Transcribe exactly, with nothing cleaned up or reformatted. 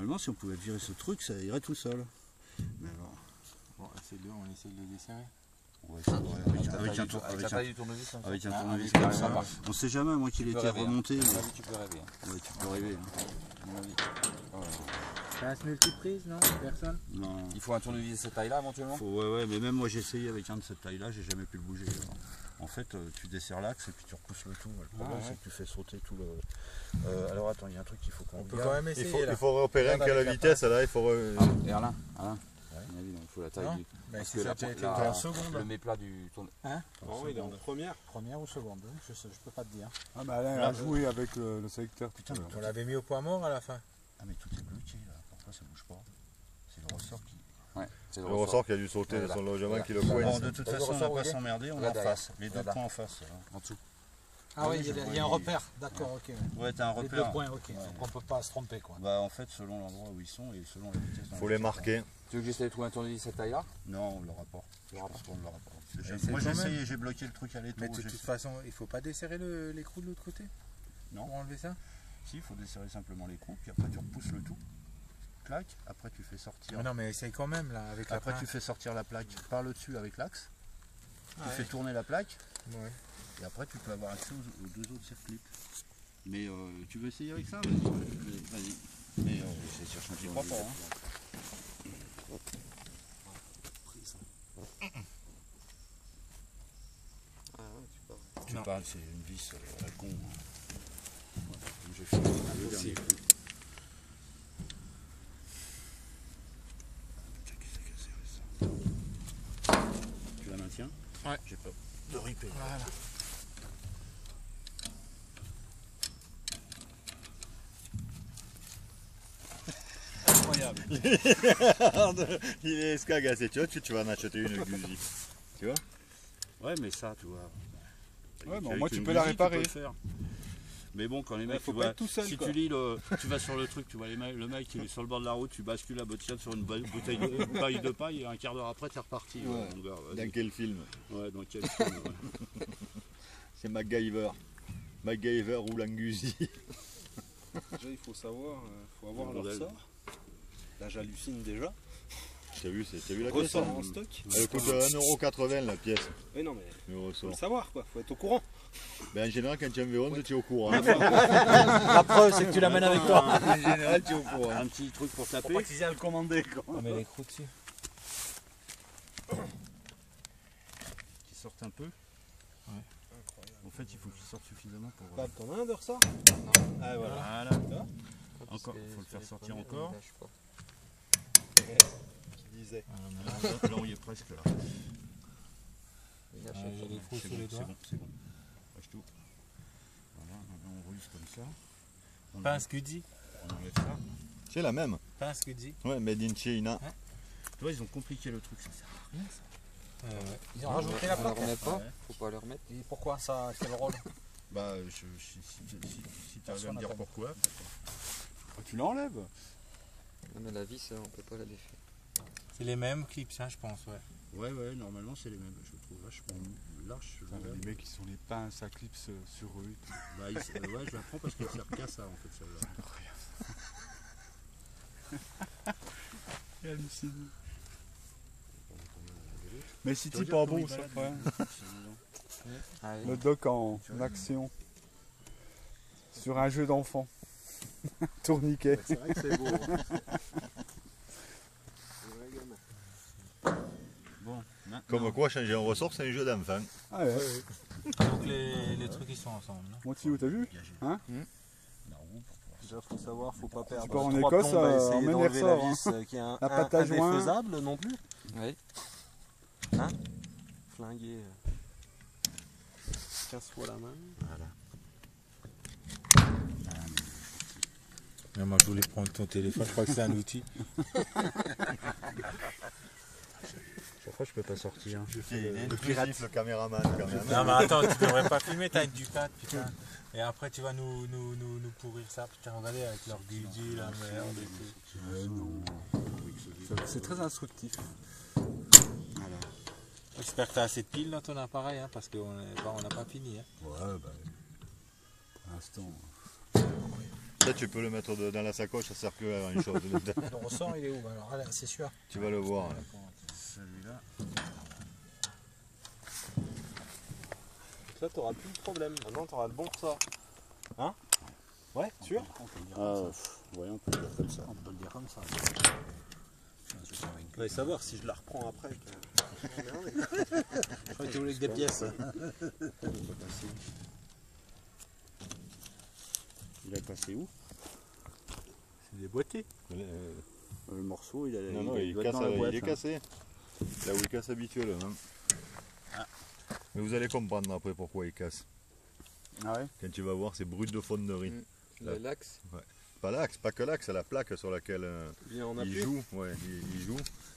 normalement, si on pouvait virer ce truc, ça irait tout seul. Mais alors... Bon, c'est deux, on essaye de le desserrer. Ouais, c'est vrai, avec, avec un, tour, avec un, avec un, avec un tournevis comme ça. On sait jamais, moi qu'il était remonté. Hein. Mais... Tu peux rêver. Hein. Ouais, tu peux rêver. Hein. Ça se multiprise, non? Personne? Non. Il faut un tournevis de cette taille-là éventuellement? Faut, ouais, ouais, mais même moi j'ai essayé avec un de cette taille-là, j'ai jamais pu le bouger. Alors. En fait, tu desserres l'axe et puis tu repousses le tout. Le problème, ah, ouais. c'est que tu fais sauter tout le. Euh, alors attends, il y a un truc qu'il faut qu'on. On peut quand même essayer. Il faut, là. il faut repérer à quelle vitesse là, il faut. Re... Ah, et Alain, Alain. Ouais. Il faut la taille non du. Ben, Parce si que ça la, été la, en seconde. Le méplat du tourne. Hein? Oh, il est en première. Première ou seconde? Je sais, je peux pas te dire. Ah bah Alain a joué avec le, le sélecteur tout à l'heure. On l'avait mis au point mort à la fin. Ah mais tout est bloqué là, pourquoi ça bouge pas? C'est le ressort qui. Ouais, c'est le, le ressort. ressort qui a dû sauter de son logement voilà. qui le coince. coince. Bon, de toute façon, on va pas s'emmerder, on est en face. Les deux points en face. En dessous. Ah oui, il y a un repère, d'accord, ok. Ouais, t'as un repère. Les deux points, ok. Donc on peut pas se tromper quoi. Bah en fait, selon l'endroit où ils sont et selon la vitesse. Il faut les marquer. Tu veux que j'essaie de trouver un tournevis de cette taille-là? Non, on l'aura pas. Je pense qu'on ne l'aura pas. Moi j'ai essayé, j'ai bloqué le truc à l'étau. Mais de toute façon, il faut pas desserrer l'écrou de l'autre côté? Non. Pour enlever ça? Si, il faut desserrer simplement l'écrou, puis après tu repousses le tout. Clac, après tu fais sortir. Mais non, mais essaye quand même là avec la Après plaque. tu fais sortir la plaque par le dessus avec l'axe. Ah tu ouais. fais tourner la plaque. Ouais. Et après tu peux avoir accès aux, aux deux autres circlips. Mais euh, tu veux essayer avec ça? Vas-y. Mais euh, c'est chercher un petit crois pas. Hein. Tu non. parles, c'est une vis à la con. Voilà. J'ai fait le dernier coup. Tu la maintiens? Ouais. J'ai peur de ripper. Voilà. Incroyable. Il est escagassé, tu vois, tu, tu vas en acheter une Guzi. Tu vois? Ouais, mais ça, tu vois. Ouais, mais moi tu peux la réparer. Tu peux le faire. Mais bon, quand les mecs, faut tu pas vois, être tout seul, si quoi. tu lis le, tu vas sur le truc, tu vois les mecs, le mec il est sur le bord de la route, tu bascules la bottine sur une bouteille de paille de paille et un quart d'heure après t'es reparti. Ouais. Ouais, mon gars, dans quel film? Ouais, dans quel film ouais. C'est MacGyver. MacGyver ou l'Angusi. Déjà il faut savoir, il faut avoir leur sort. Là j'hallucine déjà. T'as vu, t'as vu la pièce ressort en stock. Elle coûte un euro quatre-vingts la pièce. Oui non mais le ressort. Faut le savoir quoi, faut être au courant. Ben en général quand tu as un vélo, tu es au courant. La preuve c'est que tu l'amènes avec toi. En général tu es au courant. Un petit truc pour taper. Faut pas qu'ils aient à le commander quoi. On met l'écrou dessus. Qui sortent un peu. Ouais. Incroyable. En fait il faut qu'ils sortent suffisamment pour. Pas t'en as un de ressort? Ah voilà. Voilà. Encore, il faut le faire sortir encore. Qui disait. Là, là on y est presque là. Ah, j'ai les trous C'est sous bon, les c'est doigts. bon, c'est bon. Lâche tout. Voilà, maintenant on ruse comme ça. On Pas un enlève, scudi. on enlève ça. C'est la même. Pas un scudi. Ouais, made in China. Tu vois, ils ont compliqué le truc, ça sert à rien ça. Euh, ils ont rajouté la On plaque. le remet pas, Ouais. faut pas le remettre. Et pourquoi ça? Quel rôle? Bah, je, je- si, si, si, si tu arrives à me dire pourquoi. Tu l'enlèves. Non, mais la vis, on peut pas la défaire. C'est les mêmes clips, hein, je pense, ouais. Ouais, ouais, normalement c'est les mêmes. Je trouve vachement large. Les mecs ils sont les pinces à clips sur eux. Bah, ils, euh, ouais, je la prends parce qu'elle sert qu'à ça en fait. Celle-là. Halluciné. Mais si tu pas bon ça ouais. Ah, oui. Le doc en action. Sur un jeu d'enfant. Tourniquet. C'est vrai que c'est beau. Bon, Comme quoi, changer un ressort, c'est un jeu d'enfant. Ah ouais. Donc les, les trucs ils sont ensemble. Hein. Mon Tio, t'as vu? Hein? Déjà faut savoir, faut pas perdre Tu pars en trois Écosse, plombes à euh, essayer emmène les d'enlever la ressorts, vis euh, qui est un, La un, pâte à joint. indéfaisable non plus. Oui. Hein Flinguer. euh, Casse-toi la main. Mais moi je voulais prendre ton téléphone, je crois que c'est un outil. chaque fois je peux pas sortir. Il est intrusif, le caméraman. Quand même. Non mais attends, tu devrais pas filmer, t'as une Ducat, putain. Et après tu vas nous, nous, nous, nous pourrir ça, putain, regardez avec leur guilty, la merde et tout. C'est très instructif. J'espère que t'as assez de piles dans ton appareil, hein, parce qu'on n'a pas fini. Hein. Ouais, bah. Pour l'instant. Ça, tu peux le mettre de- dans la sacoche, ça sert que à une chose. Le ressort, il est où? Alors, là, c'est sûr. Tu vas le voir. Là. Celui-là. Ça, t'auras plus de problème. Maintenant, t'auras le bon ressort. Hein? Ouais, sûr? On peut le dire Ah, comme ça. pff, ouais, on peut le dire comme ça. On peut le dire comme ça. Je vais savoir si je la reprends après. Que... Je crois que tu voulais que des pièces. Il a cassé où? C'est des boîtiers. Le, euh, Le morceau, il, a, non, il, non, il, doit casse, être dans la il boîte. est hein. cassé. Là où il casse habituellement. Mais vous allez comprendre après pourquoi il casse. Ah ouais. Quand tu vas voir, c'est brut de fonderie. Mm. Le l'axe. Pas l'axe, pas que l'axe, c'est la plaque sur laquelle euh, Il en a il plus. joue. Ouais, il, il joue.